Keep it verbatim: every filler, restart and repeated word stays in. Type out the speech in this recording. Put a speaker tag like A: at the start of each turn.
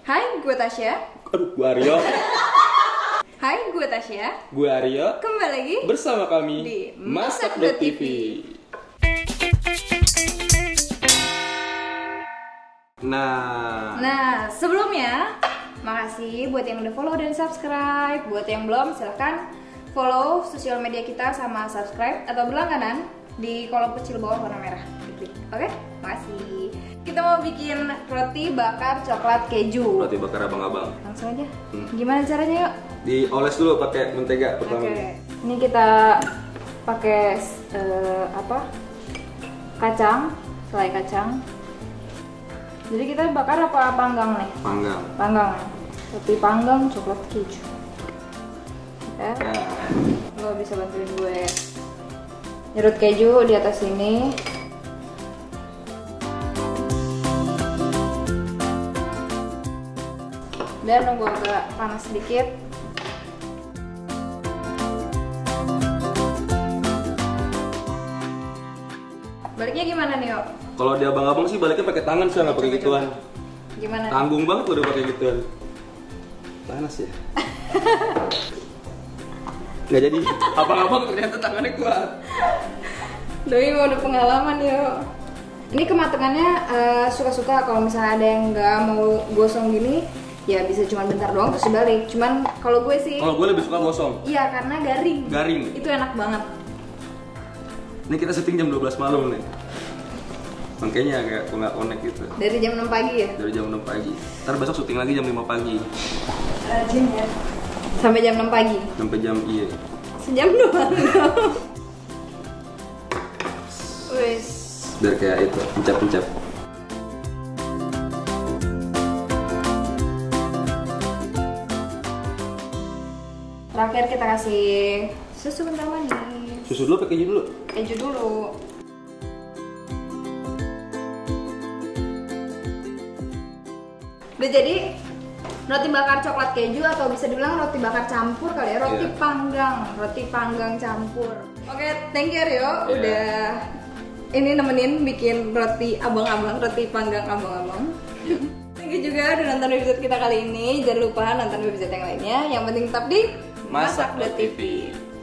A: Hai, gue Tasya.
B: Aduh, gue Aryo.
A: Hai, gue Tasya.
B: Gue Aryo.
A: Kembali lagi
B: bersama kami
A: di
B: Masak dot T V. Nah,
A: Nah, sebelumnya makasih buat yang udah follow dan subscribe. Buat yang belum, silahkan follow sosial media kita sama subscribe atau berlangganan di kolom kecil bawah warna merah. Diklik. Oke, makasih. Kita mau bikin roti bakar coklat keju.
B: roti bakar abang-abang.
A: Langsung aja.
B: Hmm.
A: Gimana caranya, yuk?
B: Dioles dulu pakai mentega pertama.
A: Oke. Ini kita pakai eh, apa? Kacang, selai kacang. Jadi kita bakar apa panggang nih?
B: Panggang.
A: Panggang. Roti panggang coklat keju. Ya. Lo bisa bantuin gue nyerut keju di atas sini. Dan nunggu agak panas sedikit. Baliknya gimana nih, Yo?
B: Kalau di abang-abang sih baliknya pakai tangan sih, nggak pakai
A: Coba,
B: gituan.
A: Gimana?
B: Tanggung banget udah pakai gituan. Panas ya. Nggak jadi. Abang-abang ternyata tangannya kuat.
A: Doi mau udah pengalaman, Yo. Ini kematangannya eh, suka-suka. Kalau misalnya ada yang nggak mau gosong gini, ya bisa cuma bentar doang terus dibalik. Cuman kalau gue sih,
B: Kalau gue lebih suka gosong.
A: iya karena garing.
B: Garing.
A: Itu enak banget.
B: Ini kita syuting jam dua belas malam nih. Makanya agak nggak connect gitu.
A: Dari jam enam pagi ya?
B: Dari jam enam pagi. Ntar besok syuting lagi jam lima pagi.
A: Rajin ya. Sampai jam enam pagi.
B: Sampai jam iya.
A: Sejam doang. Wes.
B: Biar kayak itu, pencap-pencap.
A: Terakhir kita kasih susu kental manis.
B: Susu dulu, pakai keju dulu.
A: Keju dulu. Udah jadi roti bakar coklat keju atau bisa dibilang roti bakar campur kali ya, roti
B: Iya.
A: panggang, roti panggang campur. Oke, thank you Rio,
B: Iya.
A: udah ini nemenin bikin roti abang-abang, roti panggang abang-abang. Thank you juga udah nonton episode kita kali ini. Jangan lupa nonton episode yang lainnya. Yang penting tetap di
B: Masak dot T V.
A: Masak dot T V.